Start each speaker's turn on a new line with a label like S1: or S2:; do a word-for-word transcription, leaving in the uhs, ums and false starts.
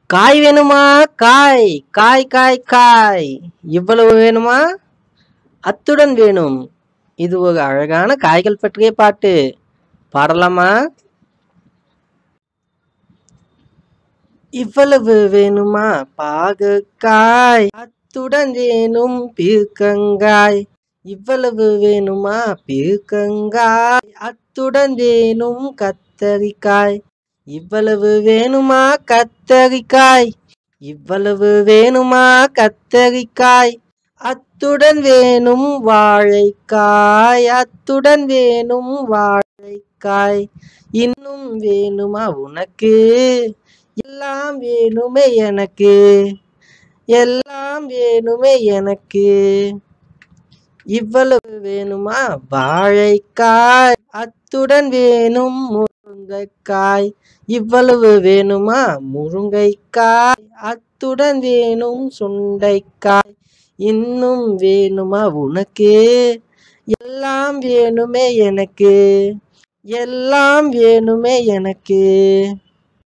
S1: காய் வேணுமா? காய் காய் காய் காய் இவ்வளவு வேணுமா? அத்துடன் வேணும். இது ஒரு அழகான காய்கள் பற்றிய பாட்டு. பாடலாமா? இவ்வளவு வேணுமா? பாகற்காய் அத்துடன் வேணும் பீர்க்கங்காய். இவ்வளவு வேணுமா? பீர்க்கங்காய் அத்துடன் வேணும் கத்தரிக்காய். இவ்வளவு வேணுமா? கத்தரிக்காய். இவ்வளவு வேணுமா? கத்தரிக்காய். அத்துடன் வேணும் வாழைக்காய். அத்துடன் வேணும் வாழைக்காய். இன்னும் வேணுமா உனக்கு? எல்லாம் வேணுமே எனக்கு. எல்லாம் வேணுமே எனக்கு. இவ்வளவு வேணுமா? வாழைக்காய். அத்துடன் வேணும் முருங்கைக்காய். இவ்வளவு வேணுமா? முருங்கைக்காய். அத்துடன் வேணும் சுண்டைக்காய். இன்னும் வேணுமா உனக்கு? எல்லாம் வேணுமே எனக்கு. எல்லாம் வேணுமே எனக்கு.